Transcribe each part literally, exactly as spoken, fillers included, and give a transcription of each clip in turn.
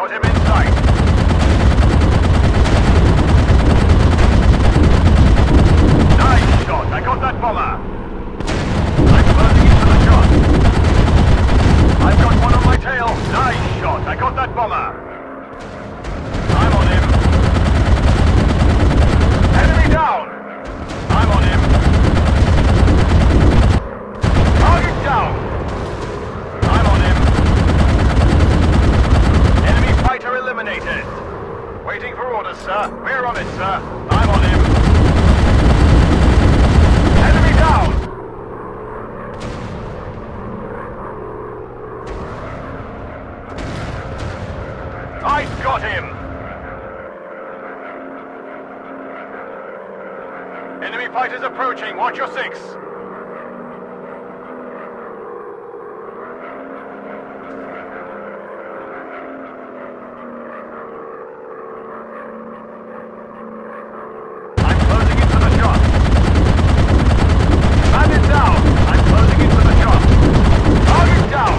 Got him in sight. Nice shot. I got that bomber. I'm closing into the shot. I've got one on my tail. Nice shot. I got that bomber. I'm on him. Enemy down. I'm on him. Target down. I'm on him. Enemy fighter eliminated. Waiting for orders, sir. We're on it, sir. I'm on him. Enemy down. I've got him. Enemy fighters approaching. Watch your six. I'm closing into the shot. Bandit down. I'm closing into the shot. Target down.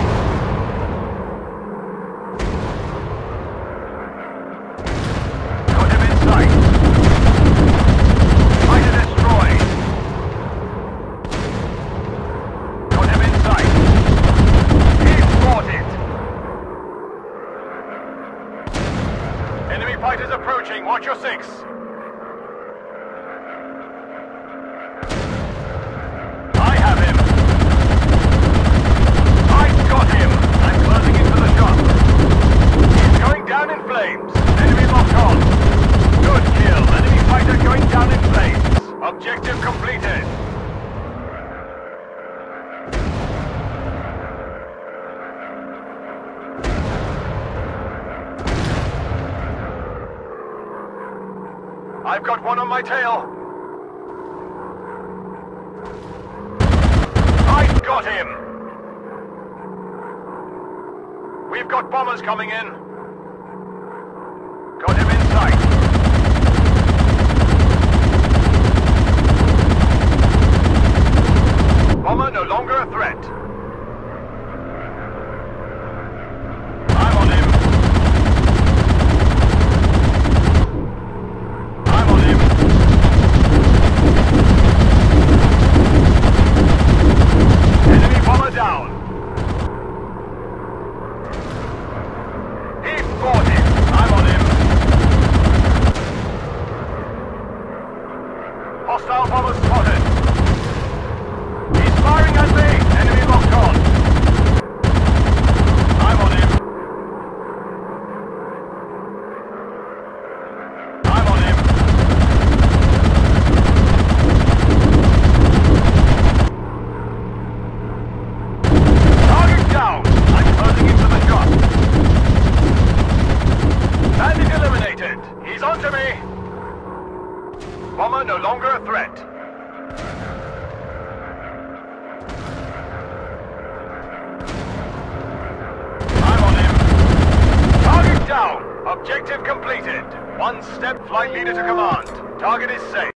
Got him in sight. Fighter destroyed. Got him in sight. He's fought it. Enemy fighters approaching. Watch your six. I have him. I've got him. I'm closing into the shot. He's going down in flames. Enemy locked on. Good kill. Enemy fighter going down in flames. Objective completed. I've got one on my tail. I've got him. We've got bombers coming in. Got him in sight. Bomber no longer a threat. I'm on him. I'm on him. Enemy bomber down. He fought it. I'm on him. Hostile bomber spotted. He's firing at me. Enemy locked on. I'm on him. I'm on him. Target down. I'm closing into the shot. Bandit eliminated. He's onto me. Bomber no longer a threat. I'm on him. Target down. Objective completed. One step flight leader to command. Target is safe.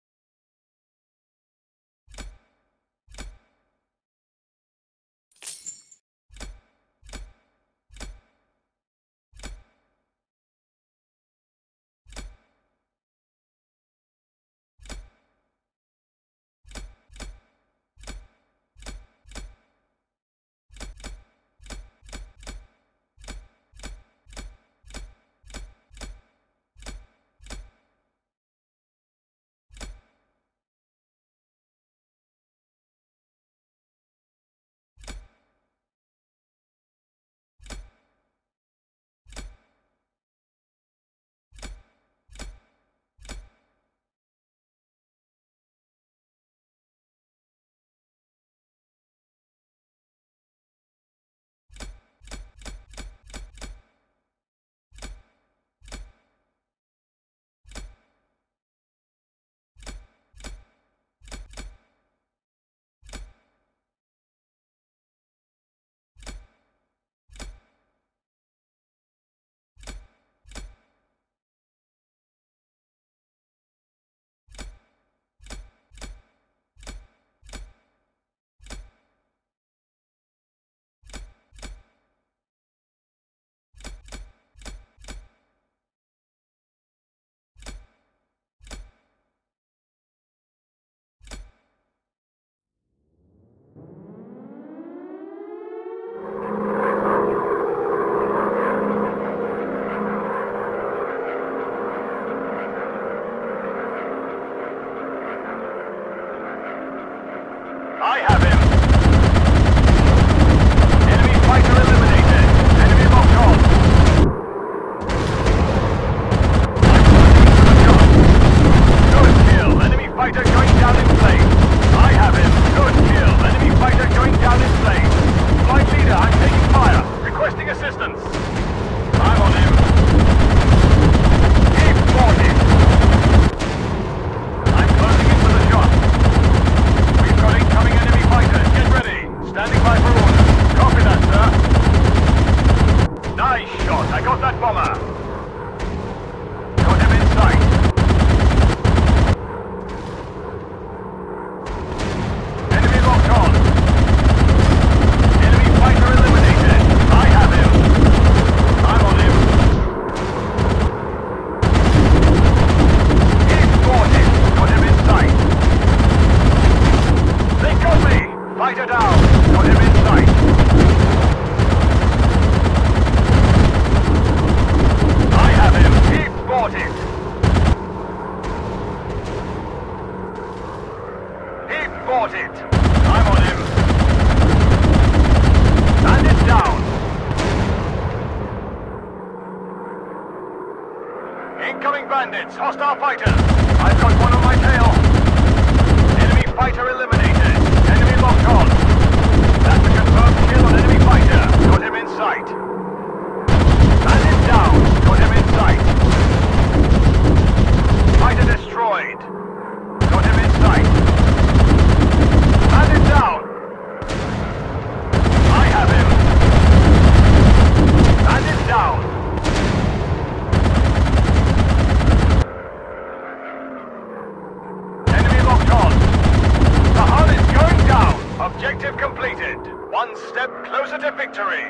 Coordinates, hostile fighters. I've got one on my tail. Enemy fighter eliminated. Enemy locked on. That's a confirmed kill on enemy fighter. Got him in sight. Bandit down. Got him in sight. Fighter destroyed. Got him in sight. Bandit down. I have him. Bandit down. Enemy locked on. The hull is going down. Objective completed. One step closer to victory.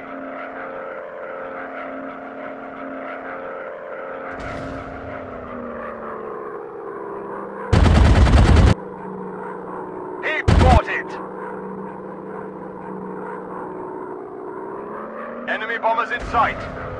He bought it. Enemy bombers in sight.